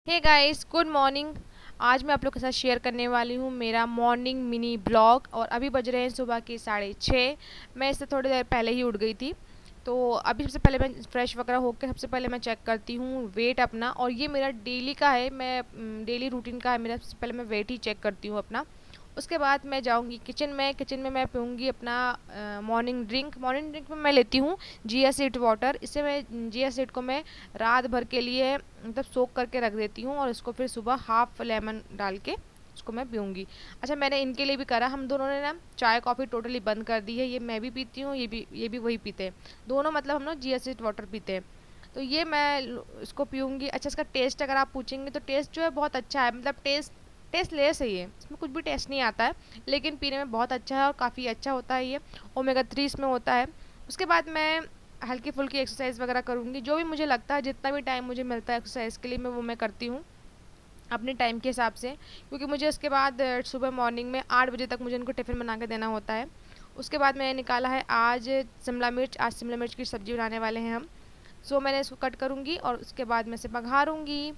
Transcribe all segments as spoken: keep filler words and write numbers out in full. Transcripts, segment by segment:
Hey guys, good morning. आज मैं आप लोग के साथ शेयर करने वाली हूँ मेरा मॉर्निंग मिनी ब्लॉग। और अभी बज रहे हैं सुबह के साढ़े छः। मैं इससे थोड़ी देर पहले ही उठ गई थी। तो अभी सबसे पहले मैं फ्रेश वगैरह होकर सबसे पहले मैं चेक करती हूँ वेट अपना। और ये मेरा डेली का है, मैं डेली रूटीन का है मेरा। सबसे पहले मैं वेट ही चेक करती हूँ अपना। उसके बाद मैं जाऊँगी किचन में। किचन में मैं पीऊँगी अपना मॉर्निंग ड्रिंक। मॉर्निंग ड्रिंक में मैं लेती हूँ जिया सीड वाटर। इससे मैं जिया सीड को मैं रात भर के लिए मतलब सोक करके रख देती हूँ और इसको फिर सुबह हाफ लेमन डाल के उसको मैं पीऊँगी। अच्छा, मैंने इनके लिए भी करा। हम दोनों ने ना चाय कॉफ़ी टोटली बंद कर दी है। ये मैं भी पीती हूँ, ये भी ये भी वही पीते हैं दोनों। मतलब हम लोग जिया सीड वाटर पीते हैं। तो ये मैं इसको पीऊँगी। अच्छा, इसका टेस्ट अगर आप पूछेंगे तो टेस्ट जो है बहुत अच्छा है। मतलब टेस्ट टेस्ट लेस है ये, इसमें कुछ भी टेस्ट नहीं आता है, लेकिन पीने में बहुत अच्छा है और काफ़ी अच्छा होता है। ये ओमेगा थ्री इसमें होता है। उसके बाद मैं हल्की फुल्की एक्सरसाइज वगैरह करूँगी, जो भी मुझे लगता है, जितना भी टाइम मुझे मिलता है एक्सरसाइज के लिए मैं वो मैं करती हूँ अपने टाइम के हिसाब से। क्योंकि मुझे उसके बाद सुबह मॉर्निंग में आठ बजे तक मुझे इनको टिफ़िन बना के देना होता है। उसके बाद मैंने निकाला है आज शिमला मिर्च। आज शिमला मिर्च की सब्ज़ी बनाने वाले हैं हम। सो मैंने इसको कट करूँगी और उसके बाद मैं इसे बघारूँगी।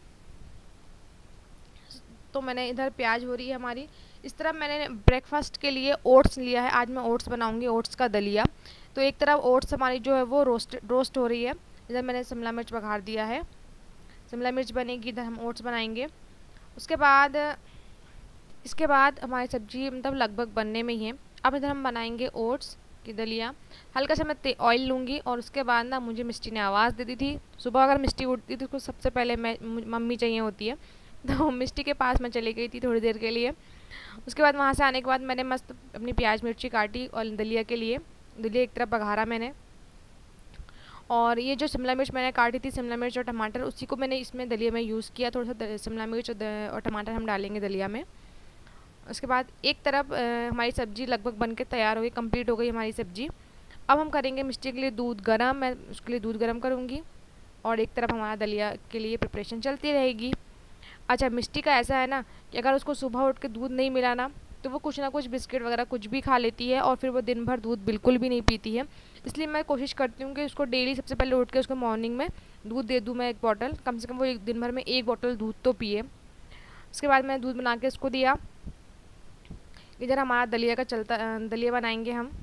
तो मैंने इधर प्याज हो रही है हमारी। इस तरह मैंने ब्रेकफास्ट के लिए ओट्स लिया है। आज मैं ओट्स बनाऊंगी, ओट्स का दलिया। तो एक तरफ ओट्स हमारी जो है वो रोस्ट रोस्ट हो रही है। इधर मैंने शिमला मिर्च बघार दिया है। शिमला मिर्च बनेगी, इधर हम ओट्स बनाएंगे। उसके बाद इसके बाद हमारी सब्जी मतलब लगभग बनने में ही है। अब इधर हम बनाएंगे ओट्स की दलिया। हल्का सा मैं ऑयल लूँगी और उसके बाद ना मुझे मिस्टी ने आवाज़ दे दी थी। सुबह अगर मिस्टी उठती तो उसको सबसे पहले मैं मम्मी चाहिए होती है। तो मिस्टी के पास मैं चली गई थी थोड़ी देर के लिए। उसके बाद वहाँ से आने के बाद मैंने मस्त अपनी प्याज मिर्ची काटी और दलिया के लिए दलिया एक तरफ बघारा मैंने। और ये जो शिमला मिर्च मैंने काटी थी, शिमला मिर्च और टमाटर, उसी को मैंने इसमें दलिया में यूज़ किया। थोड़ा सा शिमला मिर्च और टमाटर हम डालेंगे दलिया में। उसके बाद एक तरफ हमारी सब्ज़ी लगभग बन के तैयार हो गई, कंप्लीट हो गई हमारी सब्ज़ी। अब हम करेंगे मिस्टी के लिए दूध गर्म। मैं उसके लिए दूध गर्म करूँगी और एक तरफ हमारा दलिया के लिए प्रिपरेशन चलती रहेगी। अच्छा, मिस्टी का ऐसा है ना कि अगर उसको सुबह उठ के दूध नहीं मिला ना तो वो कुछ ना कुछ बिस्किट वगैरह कुछ भी खा लेती है और फिर वो दिन भर दूध बिल्कुल भी नहीं पीती है। इसलिए मैं कोशिश करती हूँ कि उसको डेली सबसे पहले उठ के उसको मॉर्निंग में दूध दे दूँ मैं एक बॉटल। कम से कम वो एक दिन भर में एक बॉटल दूध तो पिए। उसके बाद मैं दूध बना के उसको दिया। इधर हमारा दलिया का चलता दलिया बनाएंगे हम।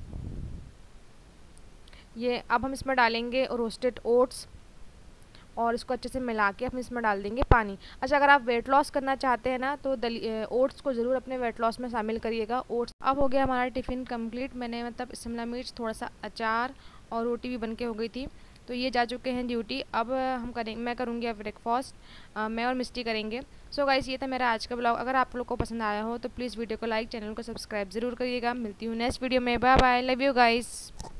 ये अब हम इसमें डालेंगे रोस्टेड ओट्स और इसको अच्छे से मिला के हम इसमें डाल देंगे पानी। अच्छा, अगर आप वेट लॉस करना चाहते हैं ना तो ओट्स को ज़रूर अपने वेट लॉस में शामिल करिएगा। ओट्स अब हो गया हमारा टिफ़िन कंप्लीट। मैंने मतलब शिमला मिर्च, थोड़ा सा अचार और रोटी भी बन के हो गई थी। तो ये जा चुके हैं ड्यूटी। अब हम करेंगे, मैं करूँगी अब ब्रेकफास्ट। मैं और मिस्टी करेंगे। सो गाइस, ये था मेरा आज का ब्लॉग। अगर आप लोग को पसंद आया हो तो प्लीज़ वीडियो को लाइक, चैनल को सब्सक्राइब ज़रूर करिएगा। मिलती हूँ नेक्स्ट वीडियो में। Bye bye, love you guys.